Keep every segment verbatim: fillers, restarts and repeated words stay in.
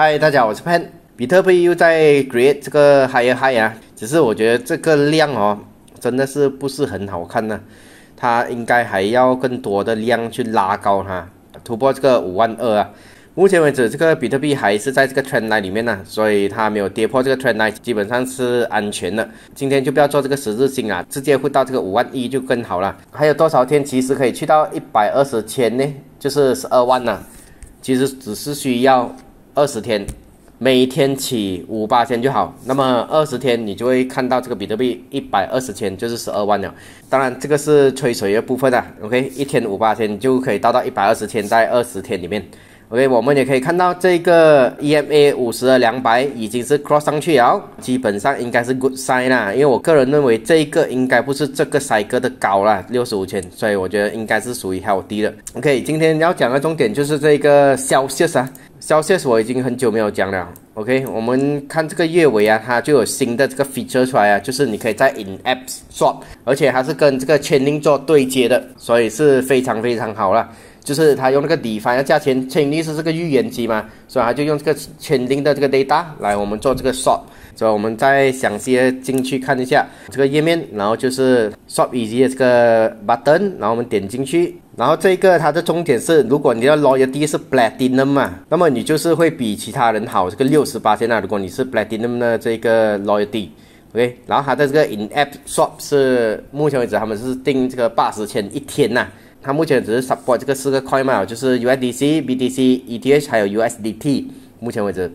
嗨，大家好，我是 Pan。比特币又在 create 这个 higher high 啊，只是我觉得这个量哦，真的是不是很好看呢、啊。它应该还要更多的量去拉高它，突破这个五万二啊。目前为止，这个比特币还是在这个 trend line 里面呢、啊，所以它没有跌破这个 trend line， 基本上是安全的。今天就不要做这个十字星啊，直接会到这个五万一就更好了。还有多少天其实可以去到一百二十千呢？就是十二万呢、啊。其实只是需要二十天，每天起五八千就好。那么二十天你就会看到这个比特币一百二十千，就是十二万了。当然这个是吹水的部分啊 ，OK， 一天五八千就可以到到一百二十千，在二十天里面。OK， 我们也可以看到这个 E M A 五十的两百已经是 cross 上去了，基本上应该是 good sign 啦。因为我个人认为这一个应该不是这个 cycle 的高啦，六十五千，所以我觉得应该是属于 healthy 的。OK， 今天要讲的重点就是这个 Celsius 啊 ，Celsius 我已经很久没有讲了。OK， 我们看这个月尾啊，它就有新的这个 feature 出来啊，就是你可以在 in app swap， 而且它是跟这个 Chainlink 做对接的，所以是非常非常好啦。就是他用那个 DeFi 的价钱，Chainlink是这个预言机嘛，所以他就用这个 Chainlink 的这个 data 来我们做这个 swap。所以我们再详细的进去看一下这个页面，然后就是 swap easy 的这个 button， 然后我们点进去，然后这个它的重点是，如果你的 loyalty 是 platinum 嘛，那么你就是会比其他人好这个 百分之六十八 啊，如果你是 platinum 的这个 loyalty。OK， 然后它的这个 in app swap 是目前为止他们是定这个八十千一天呐、啊。它目前只是 support 这个四个块嘛，就是 U S D C、B T C、E T H 还有 U S D T。目前为止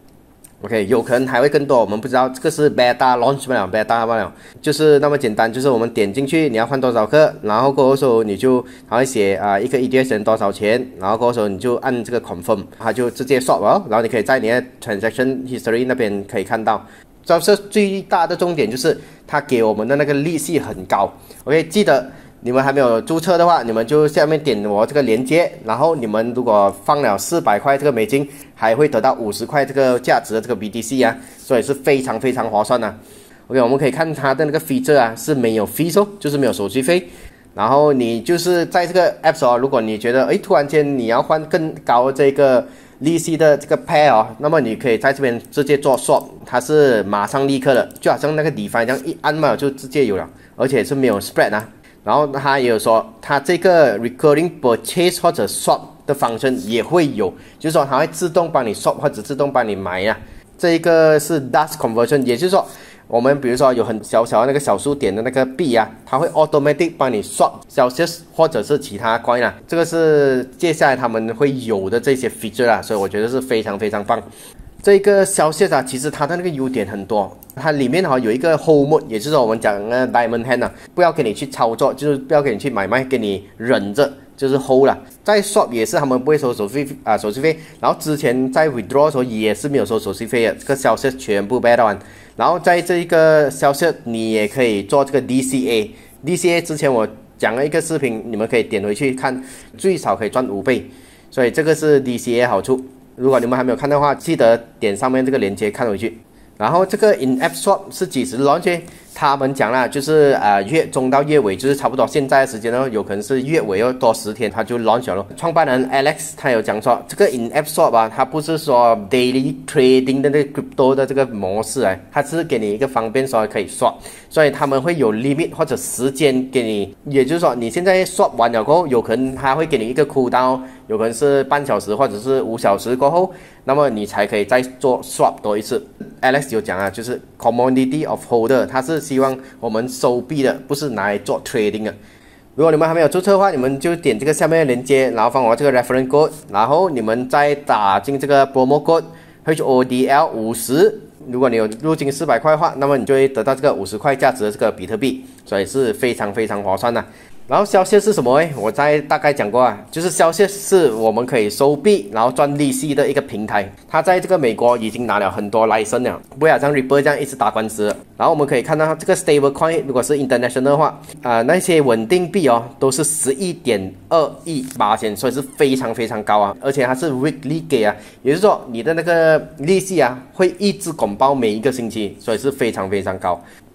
，OK， 有可能还会更多，我们不知道。这个是 beta launch 不了 ，beta 不了，就是那么简单。就是我们点进去，你要换多少克，然后过后时候你就它会写啊、呃、一个 E T H 多少钱，然后过后时候你就按这个 confirm， 它就直接 swap 哦，然后你可以在你的 transaction history 那边可以看到。这是最大的重点，就是它给我们的那个利息很高。OK， 记得。你们还没有注册的话，你们就下面点我这个链接，然后你们如果放了四百块这个美金，还会得到五十块这个价值的这个 B T C 啊，所以是非常非常划算的、啊。OK， 我们可以看它的那个 feature 啊是没有 fees 哦，就是没有手续费。然后你就是在这个 App Store， 如果你觉得诶突然间你要换更高这个利息的这个 pair 哦，那么你可以在这边直接做 swap， 它是马上立刻的，就好像那个 DeFi 这样一按嘛就直接有了，而且是没有 spread 啊。然后他也有说，他这个 recurring purchase 或者 swap 的方式也会有，就是说它会自动帮你 swap 或者自动帮你买啊。这一个是 dust conversion， 也就是说，我们比如说有很小小的那个小数点的那个币啊，它会 automatic 帮你 swap Celsius 或者是其他 coin 啊。这个是接下来他们会有的这些 feature 啊，所以我觉得是非常非常棒。这个Celsius啊，其实它的那个优点很多，它里面哈有一个 hold mode， 也就是说我们讲的 diamond hand 啊，不要给你去操作，就是不要给你去买卖，给你忍着，就是 hold 啦。在 swap 也是他们不会收手续费啊手续费，然后之前在 withdraw 的时候也是没有收手续费的，这个Celsius全部 bad one。然后在这一个Celsius你也可以做这个 D C A，D C A 之前我讲了一个视频，你们可以点回去看，最少可以赚五倍，所以这个是 D C A 好处。如果你们还没有看的话，记得点上面这个链接看回去。然后这个 in app swap 是几时 launch？ 他们讲了，就是呃月中到月尾，就是差不多现在的时间呢，有可能是月尾要多十天，他就 launch 了。创办人 Alex 他有讲说，这个 in app swap 啊，它不是说 daily trading 的那个 crypto 的这个模式啊，它是给你一个方便说可以 swap， 所以他们会有 limit 或者时间给你，也就是说你现在 swap 完了过后，有可能他会给你一个 cool down， 有可能是半小时或者是五小时过后，那么你才可以再做 swap 多一次。Alex 有讲啊，就是 commodity of holder， 它是希望我们收币的，不是拿来做 trading 的。如果你们还没有注册的话，你们就点这个下面的链接，然后放我这个 reference code， 然后你们再打进这个 promo code H O D L 五十。如果你有入金四百块的话，那么你就会得到这个五十块价值的这个比特币，所以是非常非常划算的。然后Celsius是什么诶？我在大概讲过啊，就是 Celsius是我们可以收币然后赚利息的一个平台。它在这个美国已经拿了很多 license 了，不要像 Ripple 这样一直打官司。然后我们可以看到这个 stable coin， 如果是 international 的话，啊、呃、那些稳定币哦都是十一点二亿八千，所以是非常非常高啊。而且它是 weekly 给啊，也就是说你的那个利息啊会一直公报每一个星期，所以是非常非常高。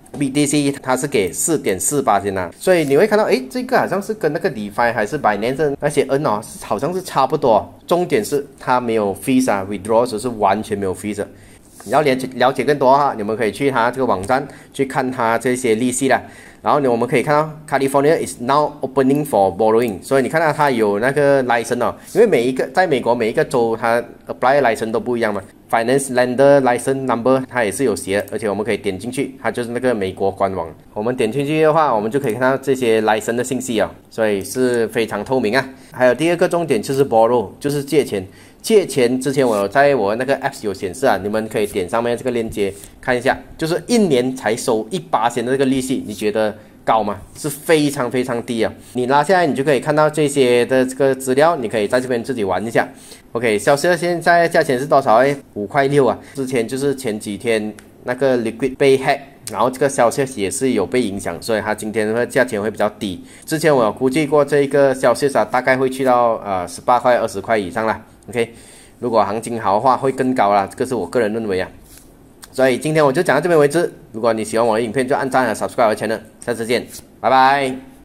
B T C 它是给 四点四八 啊，所以你会看到，诶，这个好像是跟那个 DeFi 还是 Binance 那些 N 哦，好像是差不多。重点是它没有 fees 啊 ，withdraw 时是完全没有 fees 的。你要了解了解更多哈，你们可以去它这个网站去看它这些利息啦。然后呢，我们可以看到 California is now opening for borrowing， 所以你看到它有那个 license 哦，因为每一个在美国每一个州它 apply license 都不一样嘛。Finance Lender License Number 它也是有写，而且我们可以点进去，它就是那个美国官网。我们点进去的话，我们就可以看到这些 license 的信息哦，所以是非常透明啊。还有第二个重点就是 borrow， 就是借钱。借钱之前我有在我那个 apps 有显示啊，你们可以点上面这个链接看一下，就是一年才收一巴仙的这个利息，你觉得高吗？是非常非常低啊！你拉下来，你就可以看到这些的这个资料，你可以在这边自己玩一下。OK， 小谢现在价钱是多少诶？五块六啊！之前就是前几天那个 Liquid 被 hack， 然后这个消息也是有被影响，所以它今天的价钱会比较低。之前我有估计过这个消息啊，大概会去到呃十八块、二十块以上啦。OK， 如果行情好的话，会更高啦，这个是我个人认为啊。所以今天我就讲到这边为止。如果你喜欢我的影片，就按赞和 subscribe 我的 channel。下次见，拜拜。